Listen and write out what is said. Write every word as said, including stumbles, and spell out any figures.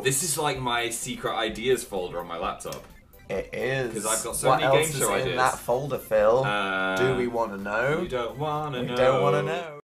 This is like my secret ideas folder on my laptop. It is. Because I've got so what many else game show is ideas. in that folder, Phil? Uh, Do we want to know? You don't want to know. We don't want to know.